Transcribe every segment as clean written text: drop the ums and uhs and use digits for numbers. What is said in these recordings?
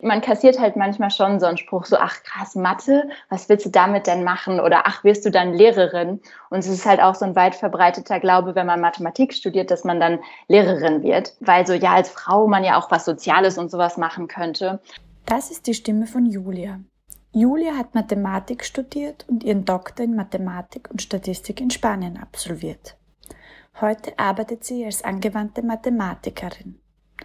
man kassiert halt manchmal schon so einen Spruch, so, ach krass, Mathe, was willst du damit denn machen? Oder ach, wirst du dann Lehrerin? Und es ist halt auch so ein weit verbreiteter Glaube, wenn man Mathematik studiert, dass man dann Lehrerin wird. Weil so, ja, als Frau man ja auch was Soziales und sowas machen könnte. Das ist die Stimme von Julia. Julia hat Mathematik studiert und ihren Doktor in Mathematik und Statistik in Spanien absolviert. Heute arbeitet sie als angewandte Mathematikerin.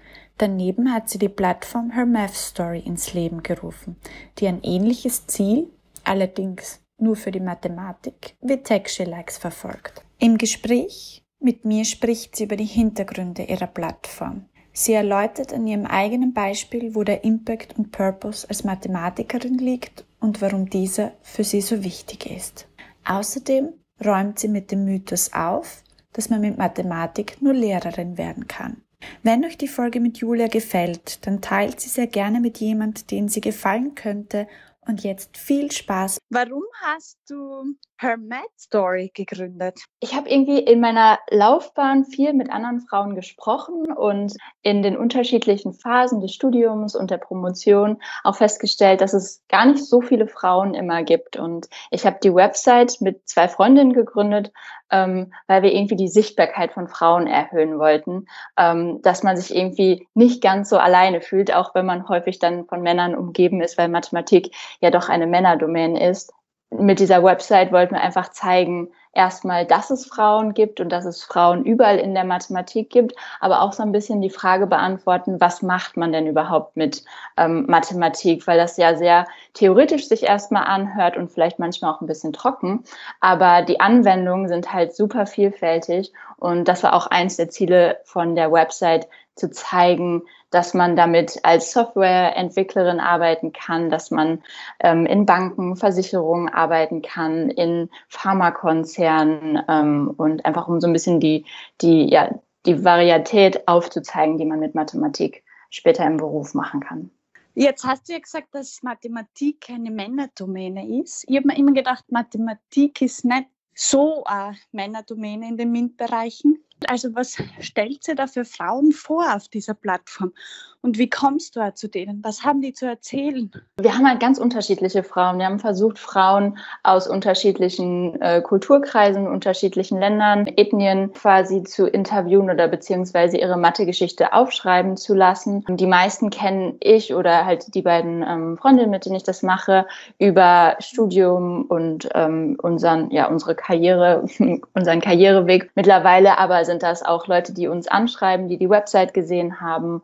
Daneben hat sie die Plattform Her Math Story ins Leben gerufen, die ein ähnliches Ziel, allerdings nur für die Mathematik, wie Tech She Likes verfolgt. Im Gespräch mit mir spricht sie über die Hintergründe ihrer Plattform. Sie erläutert an ihrem eigenen Beispiel, wo der Impact und Purpose als Mathematikerin liegt und warum dieser für sie so wichtig ist. Außerdem räumt sie mit dem Mythos auf, dass man mit Mathematik nur Lehrerin werden kann. Wenn euch die Folge mit Julia gefällt, dann teilt sie sehr gerne mit jemand, den sie gefallen könnte. Und jetzt viel Spaß. Warum hast du Her Math Story gegründet? Ich habe irgendwie in meiner Laufbahn viel mit anderen Frauen gesprochen und in den unterschiedlichen Phasen des Studiums und der Promotion auch festgestellt, dass es gar nicht so viele Frauen immer gibt. Und ich habe die Website mit 2 Freundinnen gegründet, weil wir irgendwie die Sichtbarkeit von Frauen erhöhen wollten, dass man sich irgendwie nicht ganz so alleine fühlt, auch wenn man häufig dann von Männern umgeben ist, weil Mathematik ja doch eine Männerdomäne ist. Mit dieser Website wollten wir einfach zeigen, erstmal, dass es Frauen gibt und dass es Frauen überall in der Mathematik gibt, aber auch so ein bisschen die Frage beantworten, was macht man denn überhaupt mit Mathematik, weil das ja sehr theoretisch sich erstmal anhört und vielleicht manchmal auch ein bisschen trocken, aber die Anwendungen sind halt super vielfältig und das war auch eins der Ziele von der Website, zu zeigen, dass man damit als Softwareentwicklerin arbeiten kann, dass man in Banken, Versicherungen arbeiten kann, in Pharmakonzernen und einfach um so ein bisschen die Varietät aufzuzeigen, die man mit Mathematik später im Beruf machen kann. Jetzt hast du ja gesagt, dass Mathematik keine Männerdomäne ist. Ich habe mir immer gedacht, Mathematik ist nicht so eine Männerdomäne in den MINT-Bereichen. Also was stellt sie da für Frauen vor auf dieser Plattform? Und wie kommst du zu denen? Was haben die zu erzählen? Wir haben halt ganz unterschiedliche Frauen. Wir haben versucht, Frauen aus unterschiedlichen Kulturkreisen, unterschiedlichen Ländern, Ethnien quasi zu interviewen oder beziehungsweise ihre Mathegeschichte aufschreiben zu lassen. Die meisten kenne ich oder halt die beiden Freundinnen, mit denen ich das mache, über Studium und unsere Karriere, unseren Karriereweg. Mittlerweile aber sind das auch Leute, die uns anschreiben, die die Website gesehen haben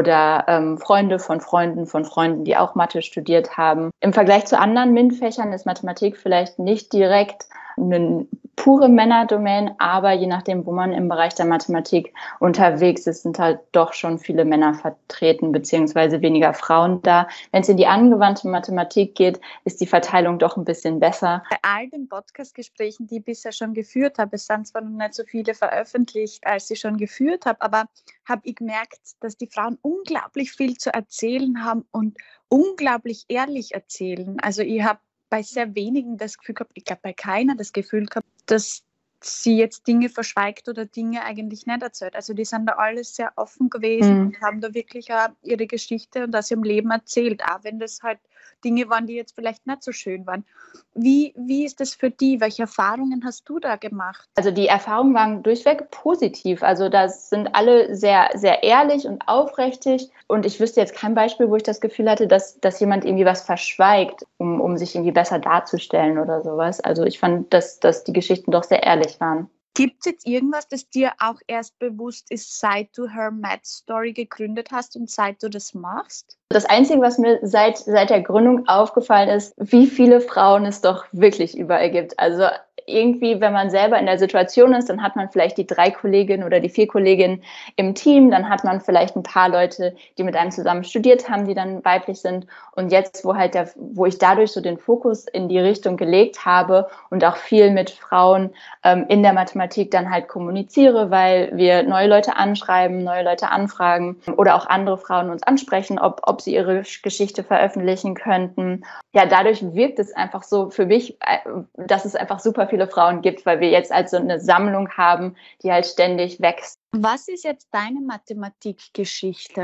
oder Freunde von Freunden von Freunden, die auch Mathe studiert haben. Im Vergleich zu anderen MINT-Fächern ist Mathematik vielleicht nicht direkt eine pure Männerdomain, aber je nachdem, wo man im Bereich der Mathematik unterwegs ist, sind halt doch schon viele Männer vertreten, beziehungsweise weniger Frauen da. Wenn es in die angewandte Mathematik geht, ist die Verteilung doch ein bisschen besser. Bei all den Podcast-Gesprächen, die ich bisher schon geführt habe, es sind zwar noch nicht so viele veröffentlicht, als ich schon geführt habe, aber habe ich gemerkt, dass die Frauen unglaublich viel zu erzählen haben und unglaublich ehrlich erzählen. Also ich habe bei sehr wenigen das Gefühl gehabt, ich glaube bei keiner das Gefühl gehabt, dass sie jetzt Dinge verschweigt oder Dinge eigentlich nicht erzählt. Also die sind da alles sehr offen gewesen und haben da wirklich auch ihre Geschichte und aus ihrem Leben erzählt, auch wenn das halt Dinge waren, die jetzt vielleicht nicht so schön waren. Wie ist das für die? Welche Erfahrungen hast du da gemacht? Also die Erfahrungen waren durchweg positiv. Also das sind alle sehr, sehr ehrlich und aufrichtig. Und ich wüsste jetzt kein Beispiel, wo ich das Gefühl hatte, dass jemand irgendwie was verschweigt, um sich irgendwie besser darzustellen oder sowas. Also ich fand, dass die Geschichten doch sehr ehrlich waren. Gibt es jetzt irgendwas, das dir auch erst bewusst ist, seit du Her Math Story gegründet hast und seit du das machst? Das Einzige, was mir seit der Gründung aufgefallen ist, wie viele Frauen es doch wirklich überall gibt. Also irgendwie, wenn man selber in der Situation ist, dann hat man vielleicht die 3 Kolleginnen oder die 4 Kolleginnen im Team, dann hat man vielleicht ein paar Leute, die mit einem zusammen studiert haben, die dann weiblich sind. Und jetzt, wo ich dadurch so den Fokus in die Richtung gelegt habe und auch viel mit Frauen in der Mathematik dann halt kommuniziere, weil wir neue Leute anschreiben, neue Leute anfragen oder auch andere Frauen uns ansprechen, ob sie ihre Geschichte veröffentlichen könnten. Ja, dadurch wirkt es einfach so für mich, dass es einfach super viele Frauen gibt, weil wir jetzt also eine Sammlung haben, die halt ständig wächst. Was ist jetzt deine Mathematikgeschichte?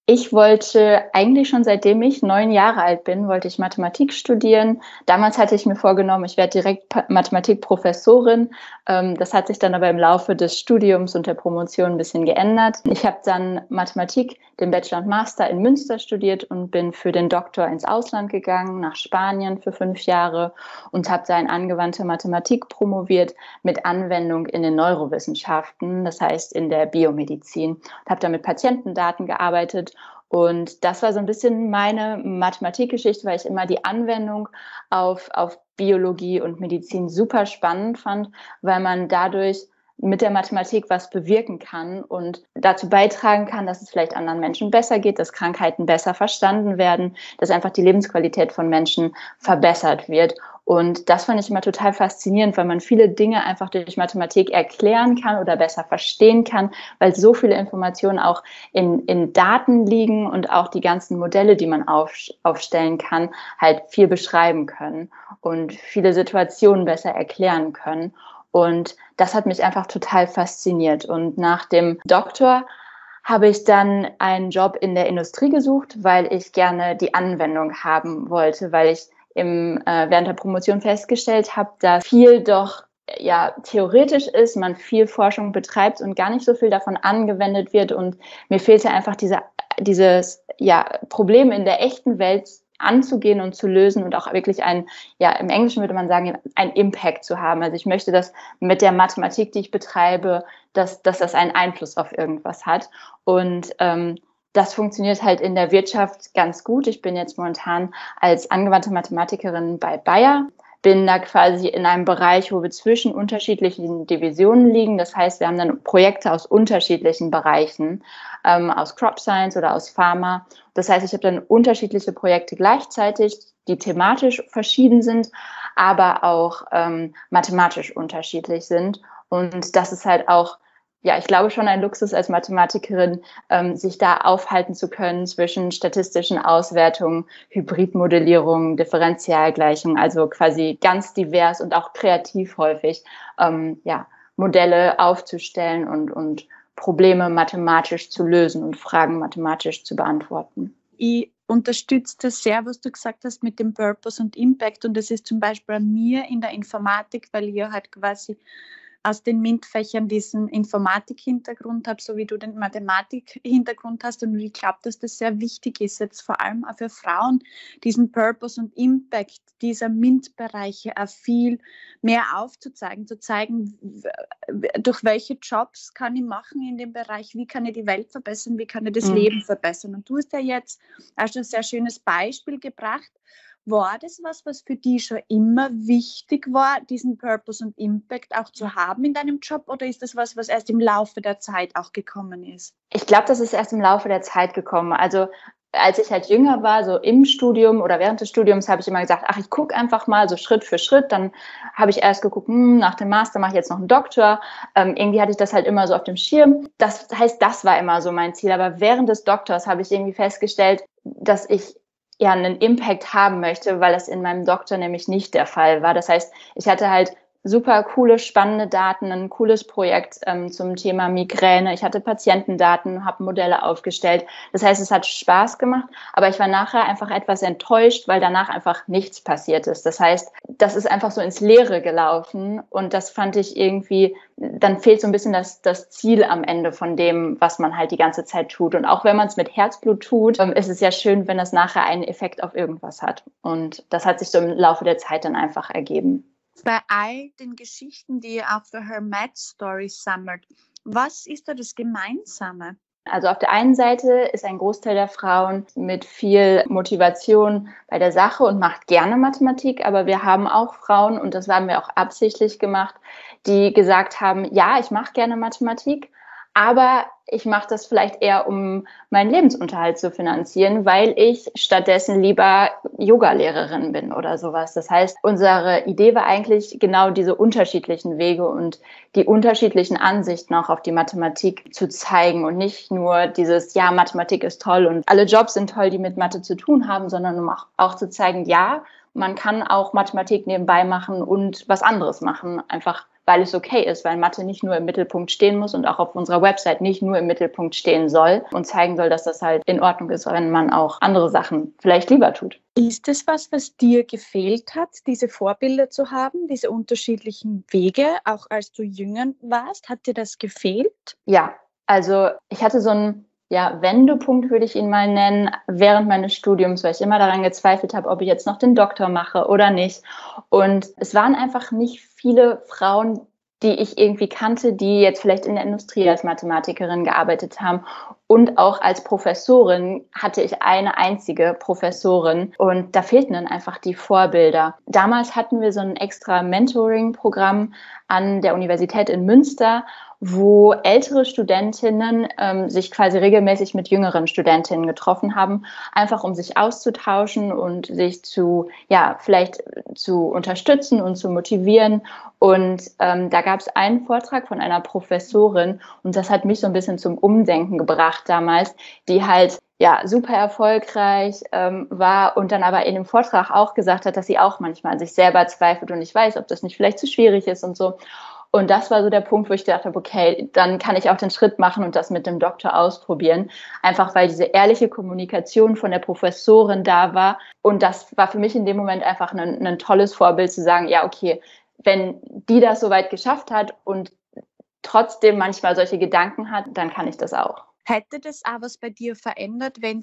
Ich wollte eigentlich schon seitdem ich 9 Jahre alt bin, wollte ich Mathematik studieren. Damals hatte ich mir vorgenommen, ich werde direkt Mathematikprofessorin. Das hat sich dann aber im Laufe des Studiums und der Promotion ein bisschen geändert. Ich habe dann Mathematik, den Bachelor und Master in Münster studiert und bin für den Doktor ins Ausland gegangen, nach Spanien für 5 Jahre und habe da in angewandte Mathematik promoviert mit Anwendung in den Neurowissenschaften, das heißt in der Biomedizin. Und habe da mit Patientendaten gearbeitet. Und das war so ein bisschen meine Mathematikgeschichte, weil ich immer die Anwendung auf Biologie und Medizin super spannend fand, weil man dadurch mit der Mathematik was bewirken kann und dazu beitragen kann, dass es vielleicht anderen Menschen besser geht, dass Krankheiten besser verstanden werden, dass einfach die Lebensqualität von Menschen verbessert wird. Und das fand ich immer total faszinierend, weil man viele Dinge einfach durch Mathematik erklären kann oder besser verstehen kann, weil so viele Informationen auch in Daten liegen und auch die ganzen Modelle, die man aufstellen kann, halt viel beschreiben können und viele Situationen besser erklären können. Und das hat mich einfach total fasziniert. Und nach dem Doktor habe ich dann einen Job in der Industrie gesucht, weil ich gerne die Anwendung haben wollte, weil ich während der Promotion festgestellt habe, dass viel doch theoretisch ist, man viel Forschung betreibt und gar nicht so viel davon angewendet wird. Und mir fehlte einfach dieses Problem in der echten Welt anzugehen und zu lösen und auch wirklich im Englischen würde man sagen, einen Impact zu haben. Also ich möchte, dass mit der Mathematik, die ich betreibe, dass das einen Einfluss auf irgendwas hat. Und das funktioniert halt in der Wirtschaft ganz gut. Ich bin jetzt momentan als angewandte Mathematikerin bei Bayer, bin da quasi in einem Bereich, wo wir zwischen unterschiedlichen Divisionen liegen. Das heißt, wir haben dann Projekte aus unterschiedlichen Bereichen, aus Crop Science oder aus Pharma. Das heißt, ich habe dann unterschiedliche Projekte gleichzeitig, die thematisch verschieden sind, aber auch mathematisch unterschiedlich sind. Und das ist halt auch, ich glaube schon ein Luxus als Mathematikerin, sich da aufhalten zu können zwischen statistischen Auswertungen, Hybridmodellierung, Differentialgleichung, also quasi ganz divers und auch kreativ häufig, Modelle aufzustellen und Probleme mathematisch zu lösen und Fragen mathematisch zu beantworten. Ich unterstütze das sehr, was du gesagt hast mit dem Purpose und Impact. Und das ist zum Beispiel bei mir in der Informatik, weil ich halt quasi aus den MINT-Fächern diesen Informatik-Hintergrund habe, so wie du den Mathematik-Hintergrund hast. Und ich glaube, dass das sehr wichtig ist, jetzt vor allem auch für Frauen, diesen Purpose und Impact dieser MINT-Bereiche auch viel mehr aufzuzeigen, zu zeigen, durch welche Jobs kann ich machen in dem Bereich, wie kann ich die Welt verbessern, wie kann ich das Leben verbessern. Und du hast ja jetzt auch schon ein sehr schönes Beispiel gebracht. War das was für dich schon immer wichtig war, diesen Purpose und Impact auch zu haben in deinem Job, oder ist das was erst im Laufe der Zeit auch gekommen ist? Ich glaube, das ist erst im Laufe der Zeit gekommen. Also als ich halt jünger war, so im Studium oder während des Studiums, habe ich immer gesagt, ich gucke einfach mal so Schritt für Schritt. Dann habe ich erst geguckt, nach dem Master mache ich jetzt noch einen Doktor. Irgendwie hatte ich das halt immer so auf dem Schirm. Das heißt, das war immer so mein Ziel. Aber während des Doktors habe ich irgendwie festgestellt, dass ich einen Impact haben möchte, weil das in meinem Doktor nämlich nicht der Fall war. Das heißt, ich hatte halt super coole, spannende Daten, ein cooles Projekt zum Thema Migräne. Ich hatte Patientendaten, habe Modelle aufgestellt. Das heißt, es hat Spaß gemacht, aber ich war nachher einfach etwas enttäuscht, weil danach einfach nichts passiert ist. Das heißt, das ist einfach so ins Leere gelaufen und das fand ich irgendwie, dann fehlt so ein bisschen das Ziel am Ende von dem, was man halt die ganze Zeit tut. Und auch wenn man es mit Herzblut tut, ist es ja schön, wenn das nachher einen Effekt auf irgendwas hat. Und das hat sich so im Laufe der Zeit dann einfach ergeben. Bei all den Geschichten, die ihr auch für Her Math Stories sammelt, was ist da das Gemeinsame? Also auf der einen Seite ist ein Großteil der Frauen mit viel Motivation bei der Sache und macht gerne Mathematik, aber wir haben auch Frauen, und das haben wir auch absichtlich gemacht, die gesagt haben, ja, ich mache gerne Mathematik, aber ich mache das vielleicht eher, um meinen Lebensunterhalt zu finanzieren, weil ich stattdessen lieber Yogalehrerin bin oder sowas. Das heißt, unsere Idee war eigentlich genau diese unterschiedlichen Wege und die unterschiedlichen Ansichten auch auf die Mathematik zu zeigen und nicht nur dieses, ja, Mathematik ist toll und alle Jobs sind toll, die mit Mathe zu tun haben, sondern um auch zu zeigen, ja, man kann auch Mathematik nebenbei machen und was anderes machen, einfach weil es okay ist, weil Mathe nicht nur im Mittelpunkt stehen muss und auch auf unserer Website nicht nur im Mittelpunkt stehen soll und zeigen soll, dass das halt in Ordnung ist, wenn man auch andere Sachen vielleicht lieber tut. Ist es was dir gefehlt hat, diese Vorbilder zu haben, diese unterschiedlichen Wege, auch als du jünger warst? Hat dir das gefehlt? Ja, also ich hatte so einen Wendepunkt, würde ich ihn mal nennen, während meines Studiums, weil ich immer daran gezweifelt habe, ob ich jetzt noch den Doktor mache oder nicht. Und es waren einfach nicht viele Frauen, die ich irgendwie kannte, die jetzt vielleicht in der Industrie als Mathematikerin gearbeitet haben. Und auch als Professorin hatte ich eine einzige Professorin und da fehlten dann einfach die Vorbilder. Damals hatten wir so ein extra Mentoring-Programm an der Universität in Münster, wo ältere Studentinnen sich quasi regelmäßig mit jüngeren Studentinnen getroffen haben, einfach um sich auszutauschen und sich vielleicht zu unterstützen und zu motivieren. Und da gab es einen Vortrag von einer Professorin und das hat mich so ein bisschen zum Umdenken gebracht damals, die halt super erfolgreich war und dann aber in dem Vortrag auch gesagt hat, dass sie auch manchmal an sich selber zweifelt und nicht weiß, ob das nicht vielleicht zu schwierig ist und so. Und das war so der Punkt, wo ich gedacht habe, okay, dann kann ich auch den Schritt machen und das mit dem Doktor ausprobieren. Einfach weil diese ehrliche Kommunikation von der Professorin da war. Und das war für mich in dem Moment einfach ein tolles Vorbild zu sagen, ja, okay, wenn die das so weit geschafft hat und trotzdem manchmal solche Gedanken hat, dann kann ich das auch. Hätte das auch was bei dir verändert, wenn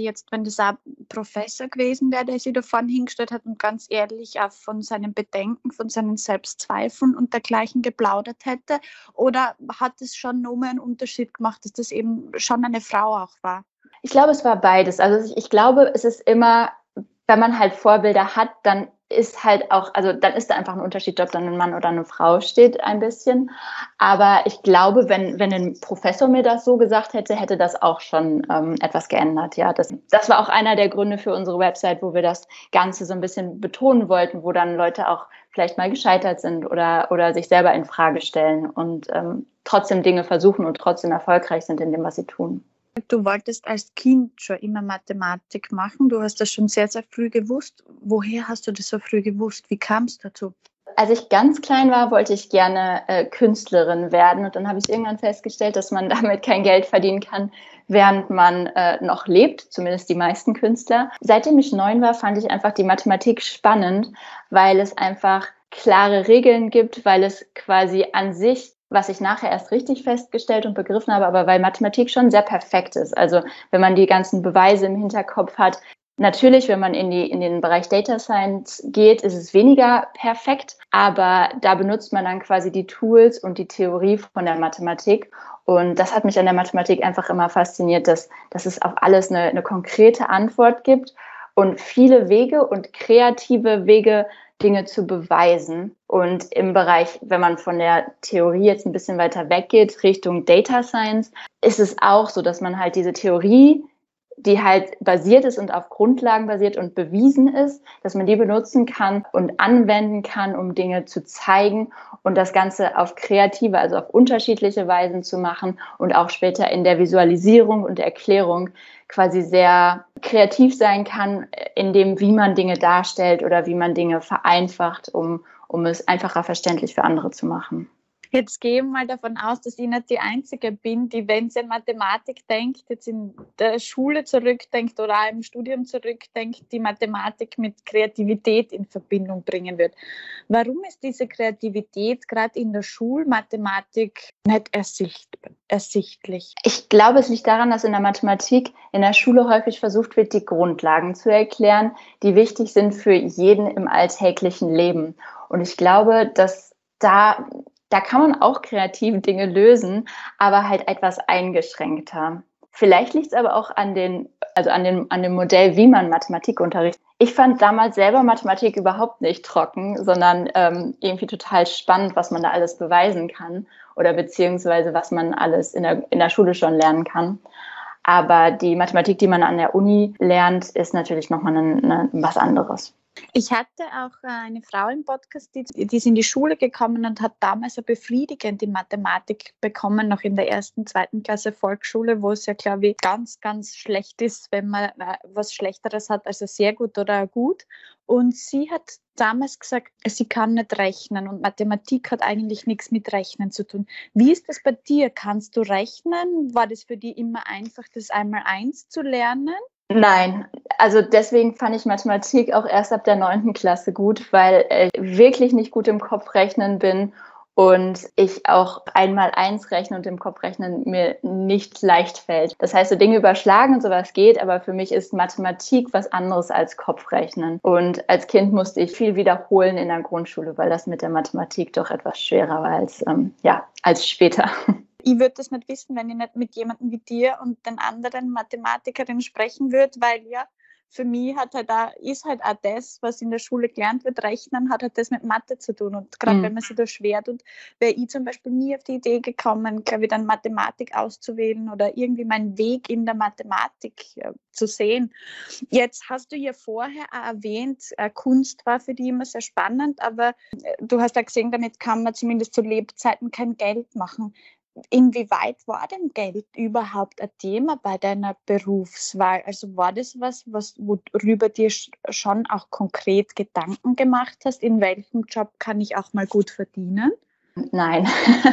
das auch ein Professor gewesen wäre, der sich da vorne hingestellt hat und ganz ehrlich auch von seinen Bedenken, von seinen Selbstzweifeln und dergleichen geplaudert hätte? Oder hat es schon nochmal einen Unterschied gemacht, dass das eben schon eine Frau auch war? Ich glaube, es war beides. Also ich glaube, es ist immer, wenn man halt Vorbilder hat, dann ist halt auch, also dann ist da einfach ein Unterschied, ob dann ein Mann oder eine Frau steht, ein bisschen. Aber ich glaube, wenn ein Professor mir das so gesagt hätte, hätte das auch schon etwas geändert. Ja, das war auch einer der Gründe für unsere Website, wo wir das Ganze so ein bisschen betonen wollten, wo dann Leute auch vielleicht mal gescheitert sind oder sich selber in Frage stellen und trotzdem Dinge versuchen und trotzdem erfolgreich sind in dem, was sie tun. Du wolltest als Kind schon immer Mathematik machen. Du hast das schon sehr, sehr früh gewusst. Woher hast du das so früh gewusst? Wie kam es dazu? Als ich ganz klein war, wollte ich gerne Künstlerin werden. Und dann habe ich irgendwann festgestellt, dass man damit kein Geld verdienen kann, während man noch lebt, zumindest die meisten Künstler. Seitdem ich 9 war, fand ich einfach die Mathematik spannend, weil es einfach klare Regeln gibt, weil es quasi an sich, was ich nachher erst richtig festgestellt und begriffen habe, aber weil Mathematik schon sehr perfekt ist. Also wenn man die ganzen Beweise im Hinterkopf hat. Natürlich, wenn man in den Bereich Data Science geht, ist es weniger perfekt, aber da benutzt man dann quasi die Tools und die Theorie von der Mathematik. Und das hat mich an der Mathematik einfach immer fasziniert, dass es auf alles eine konkrete Antwort gibt und viele Wege und kreative Wege, Dinge zu beweisen. Und im Bereich, wenn man von der Theorie jetzt ein bisschen weiter weggeht, Richtung Data Science, ist es auch so, dass man halt diese Theorie, die halt basiert ist und auf Grundlagen basiert und bewiesen ist, dass man die benutzen kann und anwenden kann, um Dinge zu zeigen und das Ganze auf kreative, also auf unterschiedliche Weisen zu machen und auch später in der Visualisierung und Erklärung quasi sehr kreativ sein kann, in dem, wie man Dinge darstellt oder wie man Dinge vereinfacht, um es einfacher verständlich für andere zu machen. Jetzt gehen wir mal davon aus, dass ich nicht die Einzige bin, die, wenn sie an Mathematik denkt, jetzt in der Schule zurückdenkt oder auch im Studium zurückdenkt, die Mathematik mit Kreativität in Verbindung bringen wird. Warum ist diese Kreativität gerade in der Schulmathematik nicht ersichtlich? Ich glaube, es liegt daran, dass in der Mathematik in der Schule häufig versucht wird, die Grundlagen zu erklären, die wichtig sind für jeden im alltäglichen Leben. Und ich glaube, dass da kann man auch kreative Dinge lösen, aber halt etwas eingeschränkter. Vielleicht liegt es aber auch an dem Modell, wie man Mathematik unterrichtet. Ich fand damals selber Mathematik überhaupt nicht trocken, sondern irgendwie total spannend, was man da alles beweisen kann oder beziehungsweise was man alles in der Schule schon lernen kann. Aber die Mathematik, die man an der Uni lernt, ist natürlich nochmal was anderes. Ich hatte auch eine Frau im Podcast, die ist in die Schule gekommen und hat damals eine befriedigende Mathematik bekommen, noch in der 1., 2. Klasse Volksschule, wo es ja, glaube ich, ganz, ganz schlecht ist, wenn man was Schlechteres hat, also sehr gut oder gut. Und sie hat damals gesagt, sie kann nicht rechnen und Mathematik hat eigentlich nichts mit Rechnen zu tun. Wie ist das bei dir? Kannst du rechnen? War das für dich immer einfach, das Einmaleins zu lernen? Nein, also deswegen fand ich Mathematik auch erst ab der 9. Klasse gut, weil ich wirklich nicht gut im Kopf rechnen bin und ich auch 1 mal 1 rechnen und im Kopf rechnen mir nicht leicht fällt. Das heißt, so Dinge überschlagen und sowas geht, aber für mich ist Mathematik was anderes als Kopfrechnen. Und als Kind musste ich viel wiederholen in der Grundschule, weil das mit der Mathematik doch etwas schwerer war als später. Ich würde das nicht wissen, wenn ich nicht mit jemandem wie dir und den anderen Mathematikerinnen sprechen würde, weil ja, für mich ist halt auch das, was in der Schule gelernt wird, Rechnen, hat halt das mit Mathe zu tun. Und gerade wenn man sich da schwer tut, wäre ich zum Beispiel nie auf die Idee gekommen, glaube ich, dann Mathematik auszuwählen oder irgendwie meinen Weg in der Mathematik zu sehen. Jetzt hast du ja vorher auch erwähnt, Kunst war für dich immer sehr spannend, aber du hast ja gesehen, damit kann man zumindest zu Lebzeiten kein Geld machen. Inwieweit war denn Geld überhaupt ein Thema bei deiner Berufswahl? Also war das was, worüber dir schon auch konkret Gedanken gemacht hast? In welchem Job kann ich auch mal gut verdienen? Nein,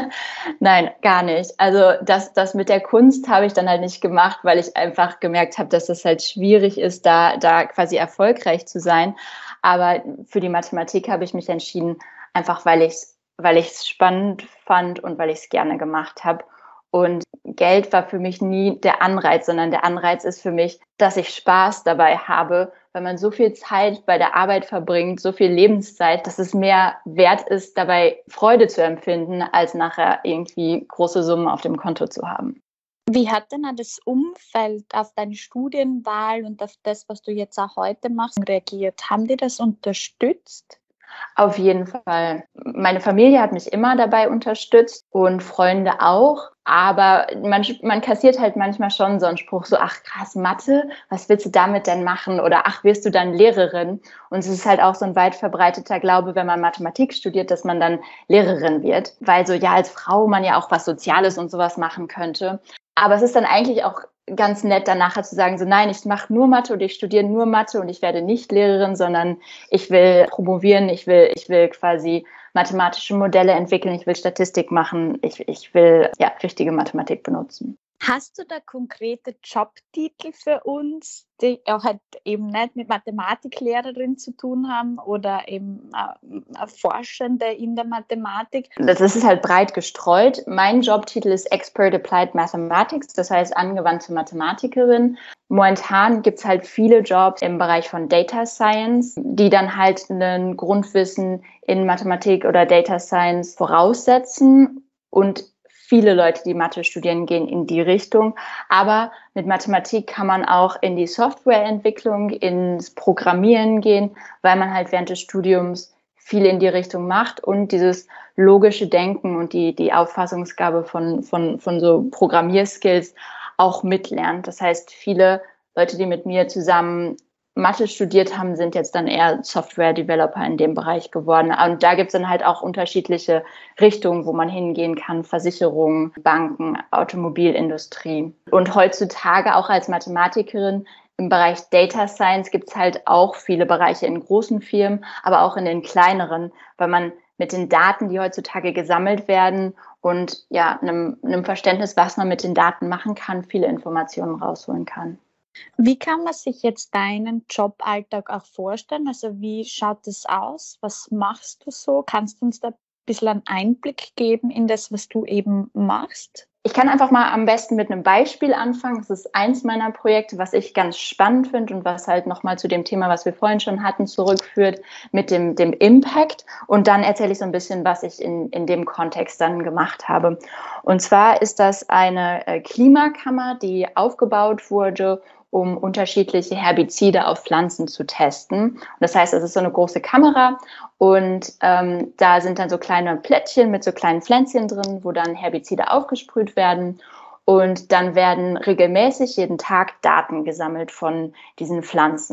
nein, gar nicht. Also das mit der Kunst habe ich dann halt nicht gemacht, weil ich einfach gemerkt habe, dass es halt schwierig ist, da quasi erfolgreich zu sein. Aber für die Mathematik habe ich mich entschieden, einfach weil ich es spannend fand und weil ich es gerne gemacht habe. Und Geld war für mich nie der Anreiz, sondern der Anreiz ist für mich, dass ich Spaß dabei habe, weil man so viel Zeit bei der Arbeit verbringt, so viel Lebenszeit, dass es mehr wert ist, dabei Freude zu empfinden, als nachher irgendwie große Summen auf dem Konto zu haben. Wie hat denn auch das Umfeld auf deine Studienwahl und auf das, was du jetzt auch heute machst, reagiert? Haben die das unterstützt? Auf jeden Fall. Meine Familie hat mich immer dabei unterstützt und Freunde auch. Aber man kassiert halt manchmal schon so einen Spruch, so, ach krass, Mathe, was willst du damit denn machen? Oder ach, wirst du dann Lehrerin? Und es ist halt auch so ein weit verbreiteter Glaube, wenn man Mathematik studiert, dass man dann Lehrerin wird. Weil so, ja, als Frau man ja auch was Soziales und sowas machen könnte. Aber es ist dann eigentlich auch ganz nett, dann nachher zu sagen, so nein, ich mache nur Mathe und ich studiere nur Mathe und ich werde nicht Lehrerin, sondern ich will promovieren, ich will quasi mathematische Modelle entwickeln, ich will Statistik machen, ich will ja richtige Mathematik benutzen. Hast du da konkrete Jobtitel für uns, die auch halt eben nicht mit Mathematiklehrerin zu tun haben oder eben Forschende in der Mathematik? Das ist halt breit gestreut. Mein Jobtitel ist Expert Applied Mathematics, das heißt angewandte Mathematikerin. Momentan gibt es halt viele Jobs im Bereich von Data Science, die dann halt ein Grundwissen in Mathematik oder Data Science voraussetzen. Und viele Leute, die Mathe studieren, gehen in die Richtung. Aber mit Mathematik kann man auch in die Softwareentwicklung, ins Programmieren gehen, weil man halt während des Studiums viel in die Richtung macht und dieses logische Denken und die Auffassungsgabe von so Programmierskills auch mitlernt. Das heißt, viele Leute, die mit mir zusammen Mathe studiert haben, sind jetzt dann eher Software-Developer in dem Bereich geworden. Und da gibt es dann halt auch unterschiedliche Richtungen, wo man hingehen kann. Versicherungen, Banken, Automobilindustrie. Und heutzutage auch als Mathematikerin im Bereich Data Science gibt es halt auch viele Bereiche in großen Firmen, aber auch in den kleineren, weil man mit den Daten, die heutzutage gesammelt werden und ja, einem Verständnis, was man mit den Daten machen kann, viele Informationen rausholen kann. Wie kann man sich jetzt deinen Joballtag auch vorstellen? Also wie schaut es aus? Was machst du so? Kannst du uns da ein bisschen einen Einblick geben in das, was du eben machst? Ich kann einfach mal am besten mit einem Beispiel anfangen. Das ist eins meiner Projekte, was ich ganz spannend finde und was halt nochmal zu dem Thema, was wir vorhin schon hatten, zurückführt mit dem Impact. Und dann erzähle ich so ein bisschen, was ich in dem Kontext dann gemacht habe. Und zwar ist das eine Klimakammer, die aufgebaut wurde, um unterschiedliche Herbizide auf Pflanzen zu testen. Und das heißt, es ist so eine große Kamera und da sind dann so kleine Plättchen mit so kleinen Pflänzchen drin, wo dann Herbizide aufgesprüht werden. Und dann werden regelmäßig jeden Tag Daten gesammelt von diesen Pflanzen.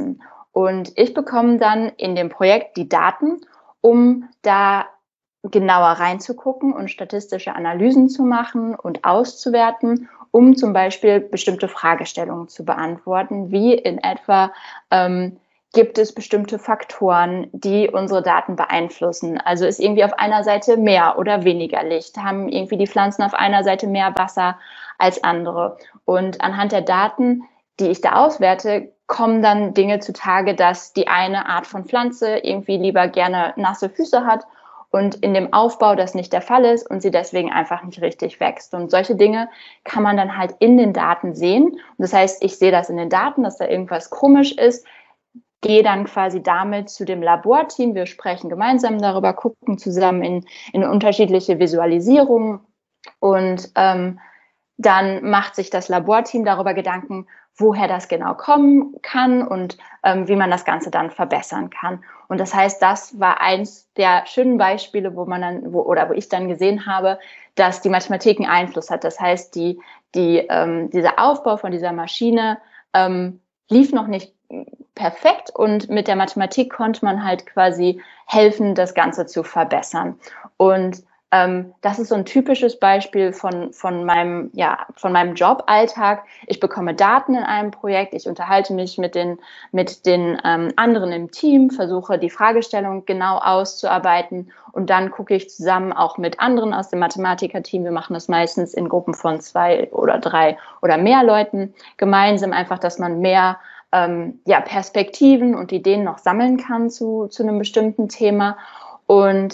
Und ich bekomme dann in dem Projekt die Daten, um da genauer reinzugucken und statistische Analysen zu machen und auszuwerten, um zum Beispiel bestimmte Fragestellungen zu beantworten, wie in etwa, gibt es bestimmte Faktoren, die unsere Daten beeinflussen? Also ist irgendwie auf einer Seite mehr oder weniger Licht? Haben irgendwie die Pflanzen auf einer Seite mehr Wasser als andere? Und anhand der Daten, die ich da auswerte, kommen dann Dinge zutage, dass die eine Art von Pflanze irgendwie lieber gerne nasse Füße hat und in dem Aufbau das nicht der Fall ist und sie deswegen einfach nicht richtig wächst. Und solche Dinge kann man dann halt in den Daten sehen. Und das heißt, ich sehe das in den Daten, dass da irgendwas komisch ist, gehe dann quasi damit zu dem Laborteam. Wir sprechen gemeinsam darüber, gucken zusammen in unterschiedliche Visualisierungen und dann macht sich das Laborteam darüber Gedanken, woher das genau kommen kann und wie man das Ganze dann verbessern kann. Und das heißt, das war eins der schönen Beispiele, wo ich dann gesehen habe, dass die Mathematik einen Einfluss hat. Das heißt, dieser Aufbau von dieser Maschine lief noch nicht perfekt und mit der Mathematik konnte man halt quasi helfen, das Ganze zu verbessern. Und das ist so ein typisches Beispiel von meinem Joballtag. Ich bekomme Daten in einem Projekt, ich unterhalte mich mit den anderen im Team, versuche die Fragestellung genau auszuarbeiten und dann gucke ich zusammen auch mit anderen aus dem Mathematikerteam. Wir machen das meistens in Gruppen von 2 oder 3 oder mehr Leuten gemeinsam, einfach, dass man mehr Perspektiven und Ideen noch sammeln kann zu einem bestimmten Thema. Und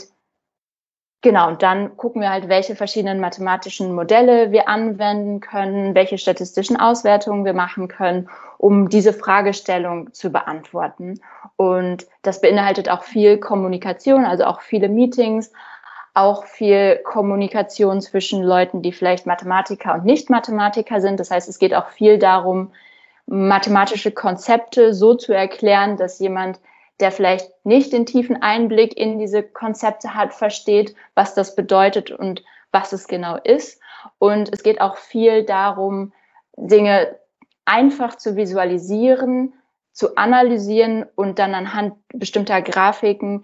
genau, und dann gucken wir halt, welche verschiedenen mathematischen Modelle wir anwenden können, welche statistischen Auswertungen wir machen können, um diese Fragestellung zu beantworten. Und das beinhaltet auch viel Kommunikation, also auch viele Meetings, auch viel Kommunikation zwischen Leuten, die vielleicht Mathematiker und Nicht-Mathematiker sind. Das heißt, es geht auch viel darum, mathematische Konzepte so zu erklären, dass jemand, der vielleicht nicht den tiefen Einblick in diese Konzepte hat, versteht, was das bedeutet und was es genau ist. Und es geht auch viel darum, Dinge einfach zu visualisieren, zu analysieren und dann anhand bestimmter Grafiken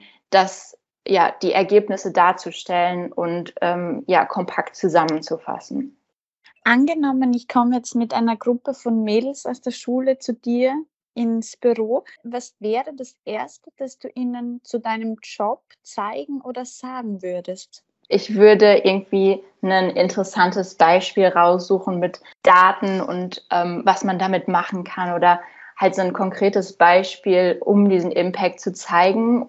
die Ergebnisse darzustellen und kompakt zusammenzufassen. Angenommen, ich komme jetzt mit einer Gruppe von Mädels aus der Schule zu dir ins Büro. Was wäre das Erste, das du ihnen zu deinem Job zeigen oder sagen würdest? Ich würde irgendwie ein interessantes Beispiel raussuchen mit Daten und was man damit machen kann oder halt so ein konkretes Beispiel, um diesen Impact zu zeigen,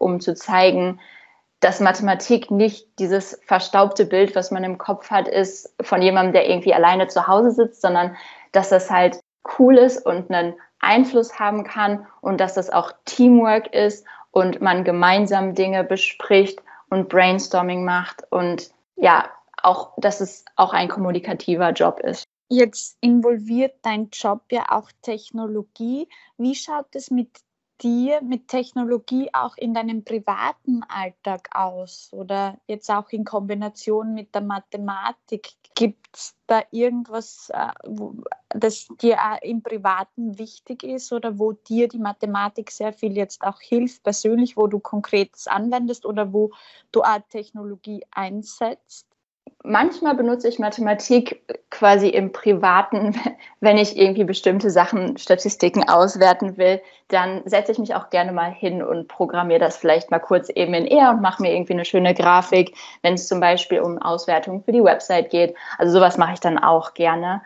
dass Mathematik nicht dieses verstaubte Bild, was man im Kopf hat, ist von jemandem, der irgendwie alleine zu Hause sitzt, sondern dass das halt cool ist und einen Einfluss haben kann und dass das auch Teamwork ist und man gemeinsam Dinge bespricht und Brainstorming macht und auch, dass es auch ein kommunikativer Job ist. Jetzt involviert dein Job ja auch Technologie. Wie schaut es mit Technologie auch in deinem privaten Alltag aus oder jetzt auch in Kombination mit der Mathematik? Gibt es da irgendwas, das dir im Privaten wichtig ist oder wo dir die Mathematik sehr viel jetzt auch hilft, persönlich, wo du Konkretes anwendest oder wo du Technologie einsetzt? Manchmal benutze ich Mathematik quasi im Privaten, wenn ich irgendwie bestimmte Sachen, Statistiken auswerten will, dann setze ich mich auch gerne mal hin und programmiere das vielleicht mal kurz eben in R und mache mir irgendwie eine schöne Grafik, wenn es zum Beispiel um Auswertungen für die Website geht. Also sowas mache ich dann auch gerne.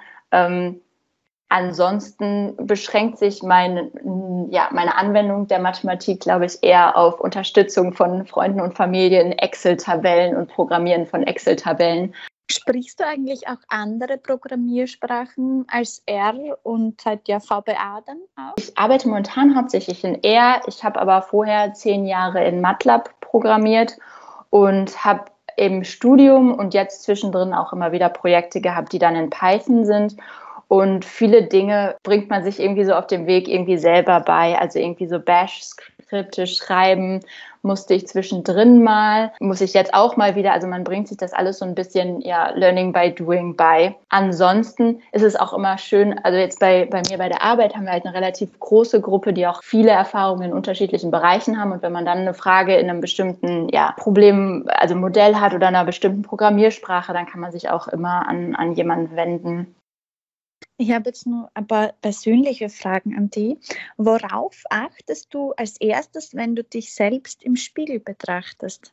Ansonsten beschränkt sich meine Anwendung der Mathematik, glaube ich, eher auf Unterstützung von Freunden und Familie in Excel-Tabellen und Programmieren von Excel-Tabellen. Sprichst du eigentlich auch andere Programmiersprachen als R und halt VBA dann auch? Ich arbeite momentan hauptsächlich in R. Ich habe aber vorher 10 Jahre in MATLAB programmiert und habe im Studium und jetzt zwischendrin auch immer wieder Projekte gehabt, die dann in Python sind. Und viele Dinge bringt man sich irgendwie so auf dem Weg irgendwie selber bei. Also irgendwie so Bash Manuskripte schreiben musste ich zwischendrin mal, muss ich jetzt auch mal wieder, also man bringt sich das alles so ein bisschen, ja, Learning by Doing bei. Ansonsten ist es auch immer schön, also jetzt bei mir bei der Arbeit haben wir halt eine relativ große Gruppe, die auch viele Erfahrungen in unterschiedlichen Bereichen haben und wenn man dann eine Frage in einem bestimmten, ja, Problem, also Modell hat oder einer bestimmten Programmiersprache, dann kann man sich auch immer an jemanden wenden. Ich habe jetzt nur ein paar persönliche Fragen an dich. Worauf achtest du als erstes, wenn du dich selbst im Spiegel betrachtest?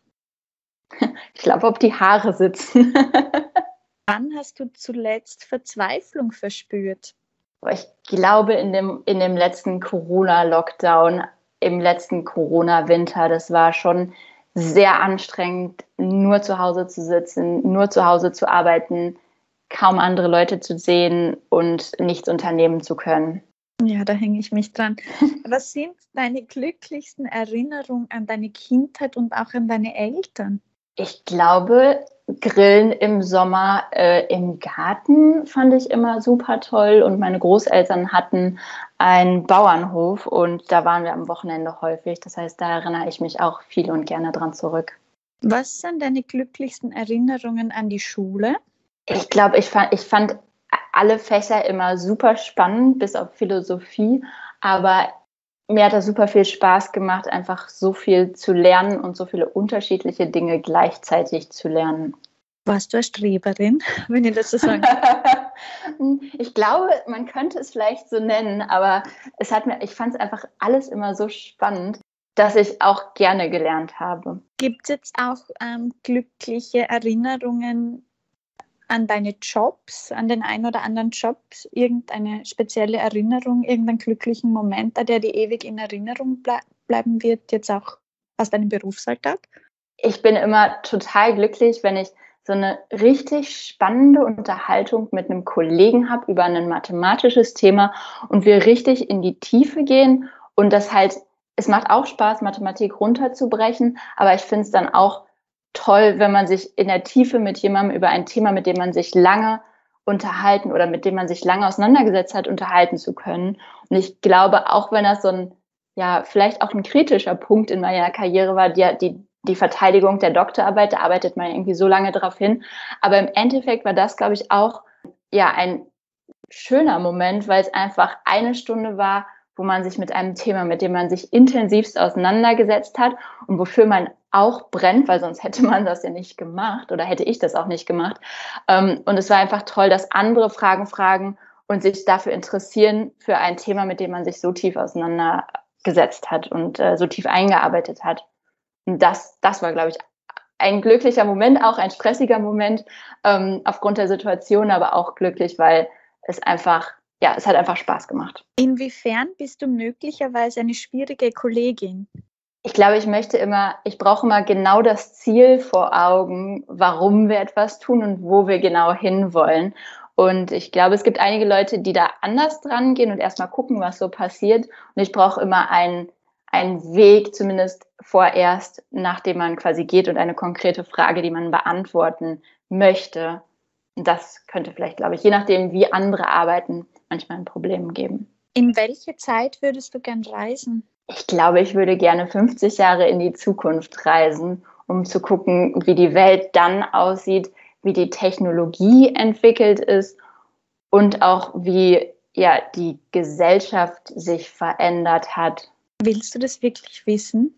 Ich glaube, ob die Haare sitzen. Wann hast du zuletzt Verzweiflung verspürt? Ich glaube, in dem letzten Corona-Lockdown, im letzten Corona-Winter, das war schon sehr anstrengend, nur zu Hause zu sitzen, nur zu Hause zu arbeiten, kaum andere Leute zu sehen und nichts unternehmen zu können. Ja, da hänge ich mich dran. Was sind deine glücklichsten Erinnerungen an deine Kindheit und auch an deine Eltern? Ich glaube, Grillen im Sommer im Garten fand ich immer super toll und meine Großeltern hatten einen Bauernhof und da waren wir am Wochenende häufig. Das heißt, da erinnere ich mich auch viel und gerne dran zurück. Was sind deine glücklichsten Erinnerungen an die Schule? Ich glaube, ich fand alle Fächer immer super spannend, bis auf Philosophie, aber mir hat das super viel Spaß gemacht, einfach so viel zu lernen und so viele unterschiedliche Dinge gleichzeitig zu lernen. Warst du eine Streberin, wenn ich das so sagen kann? Ich glaube, man könnte es vielleicht so nennen, aber ich fand es einfach alles immer so spannend, dass ich auch gerne gelernt habe. Gibt es jetzt auch glückliche Erinnerungen an deine Jobs, an den einen oder anderen Job, irgendeine spezielle Erinnerung, irgendeinen glücklichen Moment, der dir ewig in Erinnerung bleiben wird, jetzt auch aus deinem Berufsalltag? Ich bin immer total glücklich, wenn ich so eine richtig spannende Unterhaltung mit einem Kollegen habe über ein mathematisches Thema und wir richtig in die Tiefe gehen und das halt, es macht auch Spaß, Mathematik runterzubrechen, aber ich finde es dann auch toll, wenn man sich in der Tiefe mit jemandem über ein Thema, mit dem man sich lange unterhalten oder mit dem man sich lange auseinandergesetzt hat, unterhalten zu können. Und ich glaube, auch wenn das so ein, ja, vielleicht auch ein kritischer Punkt in meiner Karriere war, die Verteidigung der Doktorarbeit, da arbeitet man irgendwie so lange drauf hin. Aber im Endeffekt war das, glaube ich, auch ja ein schöner Moment, weil es einfach eine Stunde war, wo man sich mit einem Thema, mit dem man sich intensivst auseinandergesetzt hat und wofür man auch brennt, weil sonst hätte man das ja nicht gemacht oder hätte ich das auch nicht gemacht. Und es war einfach toll, dass andere Fragen fragen und sich dafür interessieren für ein Thema, mit dem man sich so tief auseinandergesetzt hat und so tief eingearbeitet hat. Und das war, glaube ich, ein glücklicher Moment, auch ein stressiger Moment aufgrund der Situation, aber auch glücklich, weil es einfach, ja, es hat einfach Spaß gemacht. Inwiefern bist du möglicherweise eine schwierige Kollegin? Ich glaube, ich brauche immer genau das Ziel vor Augen, warum wir etwas tun und wo wir genau hinwollen. Und ich glaube, es gibt einige Leute, die da anders dran gehen und erstmal gucken, was so passiert. Und ich brauche immer einen Weg, zumindest vorerst, nachdem man quasi geht und eine konkrete Frage, die man beantworten möchte. Und das könnte vielleicht, glaube ich, je nachdem, wie andere arbeiten, manchmal ein Problem geben. In welche Zeit würdest du gern reisen? Ich glaube, ich würde gerne 50 Jahre in die Zukunft reisen, um zu gucken, wie die Welt dann aussieht, wie die Technologie entwickelt ist und auch wie ja, die Gesellschaft sich verändert hat. Willst du das wirklich wissen?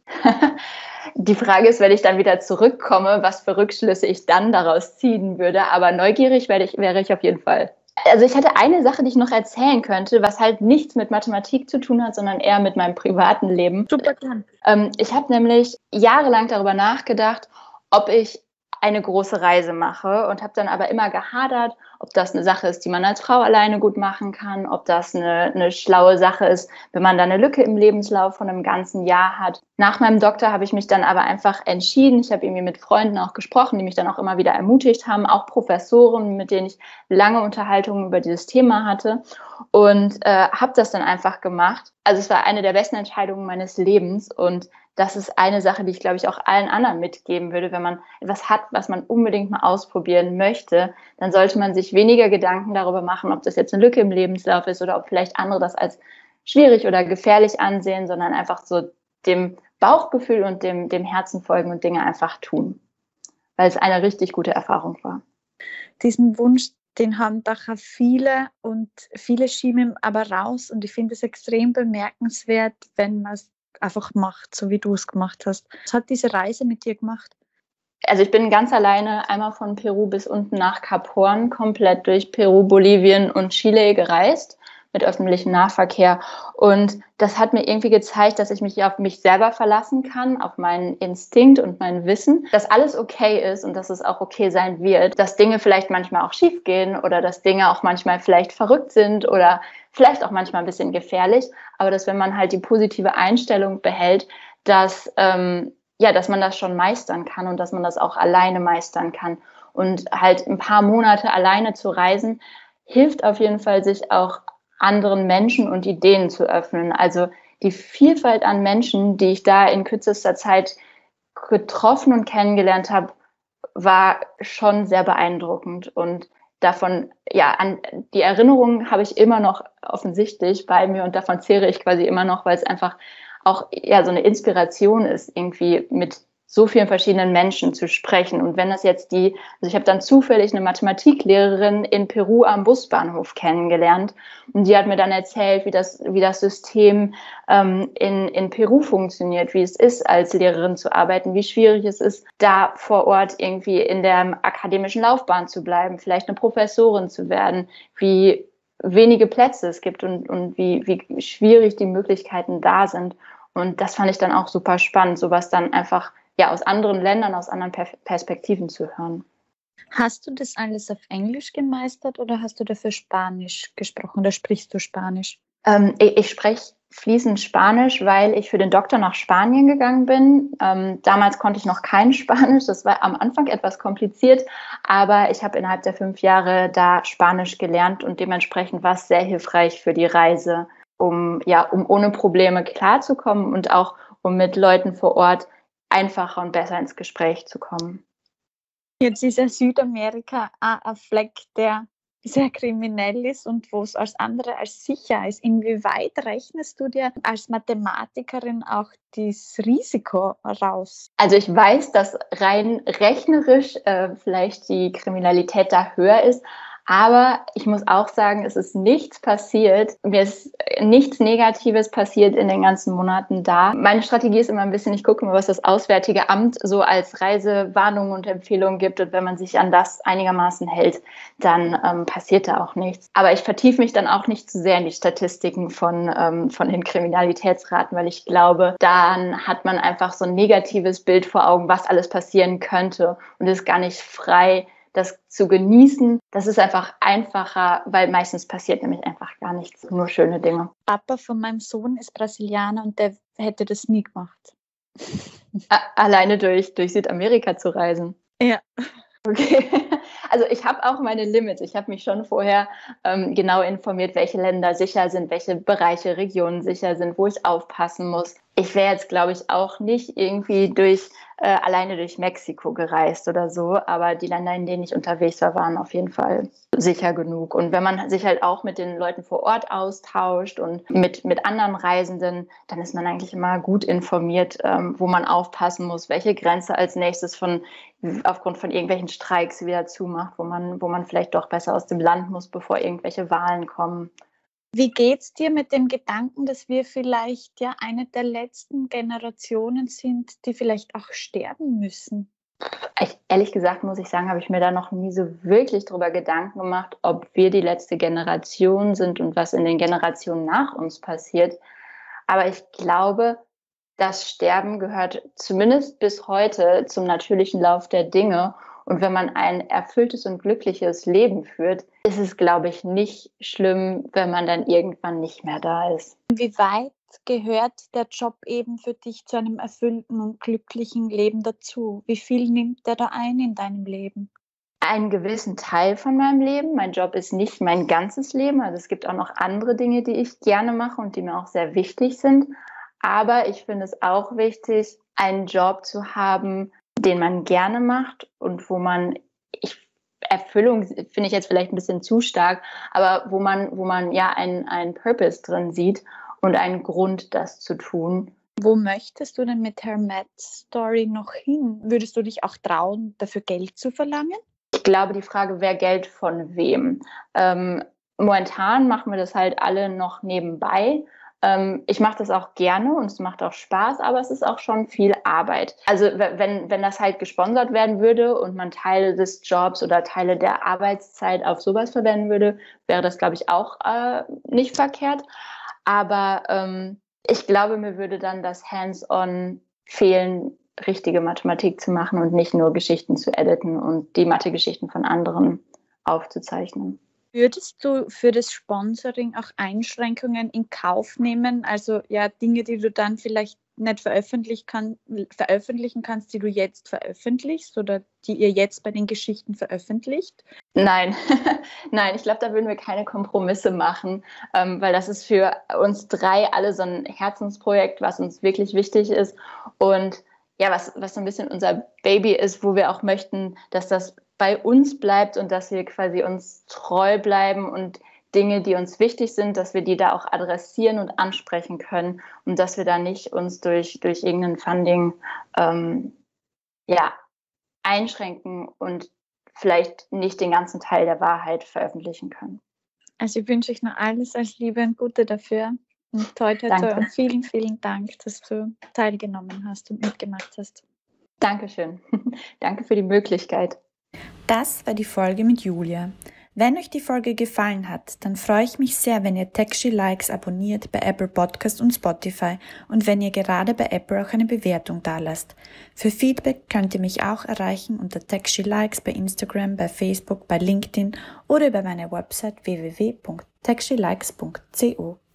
Die Frage ist, wenn ich dann wieder zurückkomme, was für Rückschlüsse ich dann daraus ziehen würde. Aber neugierig wäre ich auf jeden Fall. Also ich hatte eine Sache, die ich noch erzählen könnte, was halt nichts mit Mathematik zu tun hat, sondern eher mit meinem privaten Leben. Super gern. Ich habe nämlich jahrelang darüber nachgedacht, ob ich eine große Reise mache und habe dann aber immer gehadert, ob das eine Sache ist, die man als Frau alleine gut machen kann, ob das eine schlaue Sache ist, wenn man da eine Lücke im Lebenslauf von einem ganzen Jahr hat. Nach meinem Doktor habe ich mich dann aber einfach entschieden. Ich habe irgendwie mit Freunden auch gesprochen, die mich dann auch immer wieder ermutigt haben, auch Professoren, mit denen ich lange Unterhaltungen über dieses Thema hatte und habe das dann einfach gemacht. Also es war eine der besten Entscheidungen meines Lebens und das ist eine Sache, die ich, glaube ich, auch allen anderen mitgeben würde. Wenn man etwas hat, was man unbedingt mal ausprobieren möchte, dann sollte man sich weniger Gedanken darüber machen, ob das jetzt eine Lücke im Lebenslauf ist oder ob vielleicht andere das als schwierig oder gefährlich ansehen, sondern einfach so dem Bauchgefühl und dem Herzen folgen und Dinge einfach tun, weil es eine richtig gute Erfahrung war. Diesen Wunsch, den haben doch auch viele und viele schieben aber raus und ich finde es extrem bemerkenswert, wenn man es einfach macht, so wie du es gemacht hast. Was hat diese Reise mit dir gemacht? Also ich bin ganz alleine einmal von Peru bis unten nach Kap Horn komplett durch Peru, Bolivien und Chile gereist mit öffentlichem Nahverkehr. Und das hat mir irgendwie gezeigt, dass ich mich auf mich selber verlassen kann, auf meinen Instinkt und mein Wissen, dass alles okay ist und dass es auch okay sein wird, dass Dinge vielleicht manchmal auch schief gehen oder dass Dinge auch manchmal vielleicht verrückt sind oder vielleicht auch manchmal ein bisschen gefährlich. Aber dass, wenn man halt die positive Einstellung behält, dass dass man das schon meistern kann und dass man das auch alleine meistern kann. Und halt ein paar Monate alleine zu reisen, hilft auf jeden Fall, sich auch anderen Menschen und Ideen zu öffnen. Also die Vielfalt an Menschen, die ich da in kürzester Zeit getroffen und kennengelernt habe, war schon sehr beeindruckend. Und davon, an die Erinnerungen habe ich immer noch offensichtlich bei mir und davon zehre ich quasi immer noch, weil es einfach auch so eine Inspiration ist, irgendwie mit so vielen verschiedenen Menschen zu sprechen. Und wenn das jetzt also ich habe dann zufällig eine Mathematiklehrerin in Peru am Busbahnhof kennengelernt und die hat mir dann erzählt, wie das System in Peru funktioniert, wie es ist, als Lehrerin zu arbeiten, wie schwierig es ist, da vor Ort irgendwie in der akademischen Laufbahn zu bleiben, vielleicht eine Professorin zu werden, wie wenige Plätze es gibt und wie schwierig die Möglichkeiten da sind. Und das fand ich dann auch super spannend, sowas dann einfach aus anderen Ländern, aus anderen Perspektiven zu hören. Hast du das alles auf Englisch gemeistert oder hast du dafür Spanisch gesprochen oder sprichst du Spanisch? Ich spreche fließend Spanisch, weil ich für den Doktor nach Spanien gegangen bin. Damals konnte ich noch kein Spanisch, das war am Anfang etwas kompliziert, aber ich habe innerhalb der 5 Jahre da Spanisch gelernt und dementsprechend war es sehr hilfreich für die Reise, um ohne Probleme klarzukommen und auch um mit Leuten vor Ort einfacher und besser ins Gespräch zu kommen. Jetzt ist ja Südamerika ein Fleck, der sehr kriminell ist und wo es als andere als sicher ist. Inwieweit rechnest du dir als Mathematikerin auch das Risiko raus? Also ich weiß, dass rein rechnerisch vielleicht die Kriminalität da höher ist, aber ich muss auch sagen, es ist nichts passiert. Mir ist nichts Negatives passiert in den ganzen Monaten da. Meine Strategie ist immer ein bisschen, ich gucke mal, was das Auswärtige Amt so als Reisewarnungen und Empfehlungen gibt. Und wenn man sich an das einigermaßen hält, dann passiert da auch nichts. Aber ich vertiefe mich dann auch nicht zu sehr in die Statistiken von den Kriminalitätsraten, weil ich glaube, dann hat man einfach so ein negatives Bild vor Augen, was alles passieren könnte und ist gar nicht frei, das zu genießen. Das ist einfach einfacher, weil meistens passiert nämlich einfach gar nichts, nur schöne Dinge. Papa von meinem Sohn ist Brasilianer und der hätte das nie gemacht. Alleine durch Südamerika zu reisen? Ja. Okay. Also ich habe auch meine Limits. Ich habe mich schon vorher genau informiert, welche Länder sicher sind, welche Bereiche, Regionen sicher sind, wo ich aufpassen muss. Ich wäre jetzt, glaube ich, auch nicht irgendwie alleine durch Mexiko gereist oder so, aber die Länder, in denen ich unterwegs war, waren auf jeden Fall sicher genug. Und wenn man sich halt auch mit den Leuten vor Ort austauscht und mit anderen Reisenden, dann ist man eigentlich immer gut informiert, wo man aufpassen muss, welche Grenze als nächstes aufgrund von irgendwelchen Streiks wieder zumacht, wo man vielleicht doch besser aus dem Land muss, bevor irgendwelche Wahlen kommen. Wie geht's dir mit dem Gedanken, dass wir vielleicht eine der letzten Generationen sind, die vielleicht auch sterben müssen? Ehrlich gesagt, muss ich sagen, habe ich mir da noch nie so wirklich drüber Gedanken gemacht, ob wir die letzte Generation sind und was in den Generationen nach uns passiert. Aber ich glaube, das Sterben gehört zumindest bis heute zum natürlichen Lauf der Dinge. Und wenn man ein erfülltes und glückliches Leben führt, ist es, glaube ich, nicht schlimm, wenn man dann irgendwann nicht mehr da ist. Wie weit gehört der Job eben für dich zu einem erfüllten und glücklichen Leben dazu? Wie viel nimmt der da ein in deinem Leben? Einen gewissen Teil von meinem Leben. Mein Job ist nicht mein ganzes Leben. Also es gibt auch noch andere Dinge, die ich gerne mache und die mir auch sehr wichtig sind. Aber ich finde es auch wichtig, einen Job zu haben, den man gerne macht und Erfüllung finde ich jetzt vielleicht ein bisschen zu stark, aber wo man einen Purpose drin sieht und einen Grund, das zu tun. Wo möchtest du denn mit Her Mad Story noch hin? Würdest du dich auch trauen, dafür Geld zu verlangen? Ich glaube, die Frage, wer Geld von wem. Momentan machen wir das halt alle noch nebenbei. Ich mache das auch gerne und es macht auch Spaß, aber es ist auch schon viel Arbeit. Also wenn das halt gesponsert werden würde und man Teile des Jobs oder Teile der Arbeitszeit auf sowas verwenden würde, wäre das, glaube ich, auch nicht verkehrt. Aber ich glaube, mir würde dann das Hands-on fehlen, richtige Mathematik zu machen und nicht nur Geschichten zu editen und die Mathe-Geschichten von anderen aufzuzeichnen. Würdest du für das Sponsoring auch Einschränkungen in Kauf nehmen? Also ja, Dinge, die du dann vielleicht nicht veröffentlichen kannst, die du jetzt veröffentlichst oder die ihr jetzt bei den Geschichten veröffentlicht? Nein, nein, ich glaube, da würden wir keine Kompromisse machen, weil das ist für uns drei alle so ein Herzensprojekt, was uns wirklich wichtig ist und ja, was so ein bisschen unser Baby ist, wo wir auch möchten, dass das bei uns bleibt und dass wir quasi uns treu bleiben und Dinge, die uns wichtig sind, dass wir die da auch adressieren und ansprechen können und dass wir da nicht uns durch irgendein Funding ja, einschränken und vielleicht nicht den ganzen Teil der Wahrheit veröffentlichen können. Also ich wünsche euch noch alles als Liebe und Gute dafür. Und toi, toi, toi. Und vielen, vielen Dank, dass du teilgenommen hast und mitgemacht hast. Dankeschön. Danke für die Möglichkeit. Das war die Folge mit Julia. Wenn euch die Folge gefallen hat, dann freue ich mich sehr, wenn ihr Techshe Likes abonniert bei Apple Podcast und Spotify und wenn ihr gerade bei Apple auch eine Bewertung dalasst. Für Feedback könnt ihr mich auch erreichen unter Techshe Likes bei Instagram, bei Facebook, bei LinkedIn oder über meine Website www.techshelikes.co.